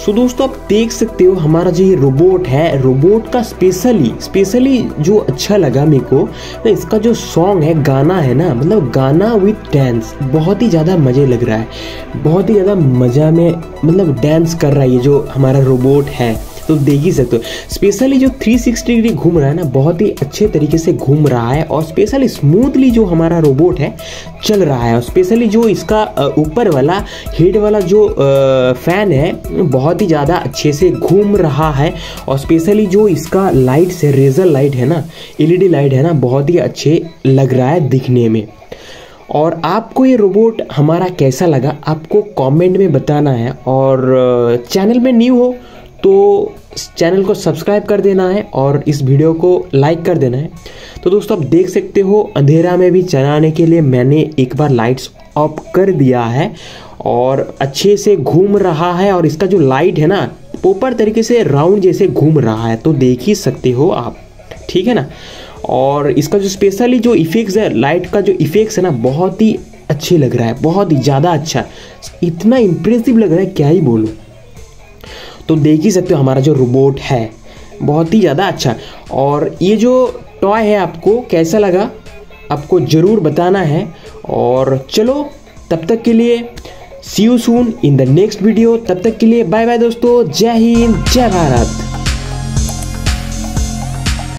सो दोस्तों आप देख सकते हो हमारा जो ये रोबोट है, रोबोट का स्पेशली जो अच्छा लगा मेरे को ना, इसका जो सॉन्ग है, गाना है ना, मतलब गाना विथ डांस, बहुत ही ज़्यादा मज़े लग रहा है, बहुत ही ज़्यादा मज़ा में मतलब डांस कर रहा है ये जो हमारा रोबोट है। तो देख ही सकते हो स्पेशली जो 360 डिग्री घूम रहा है ना, बहुत ही अच्छे तरीके से घूम रहा है और स्पेशली स्मूथली जो हमारा रोबोट है चल रहा है। और स्पेशली जो इसका ऊपर वाला हेड वाला जो फैन है बहुत ही ज़्यादा अच्छे से घूम रहा है। और स्पेशली जो इसका लाइट्स है, रेजर लाइट है ना, LED लाइट है ना, बहुत ही अच्छे लग रहा है दिखने में। और आपको ये रोबोट हमारा कैसा लगा आपको कमेंट में बताना है। और चैनल में न्यू हो तो चैनल को सब्सक्राइब कर देना है और इस वीडियो को लाइक कर देना है। तो दोस्तों आप देख सकते हो अंधेरा में भी चलाने के लिए मैंने एक बार लाइट्स ऑफ कर दिया है और अच्छे से घूम रहा है। और इसका जो लाइट है ना, प्रॉपर तरीके से राउंड जैसे घूम रहा है, तो देख ही सकते हो आप, ठीक है ना। और इसका जो स्पेशली जो इफेक्ट्स है, लाइट का जो इफेक्ट्स है ना, बहुत ही अच्छे लग रहा है, बहुत ही ज़्यादा अच्छा, इतना इम्प्रेसिव लग रहा है क्या ही बोलूँ। तो देख ही सकते हो हमारा जो रोबोट है बहुत ही ज़्यादा अच्छा। और ये जो टॉय है आपको कैसा लगा आपको ज़रूर बताना है। और चलो तब तक के लिए see you soon in the next video. तब तक के लिए बाय बाय दोस्तों, जय हिंद जय भारत।